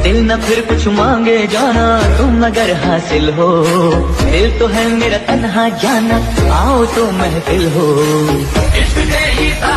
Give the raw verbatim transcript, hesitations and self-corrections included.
दिल न फिर कुछ मांगे जाना, तुम अगर हासिल हो। दिल तो है मेरा तन्हा जाना, आओ तो महफिल हो।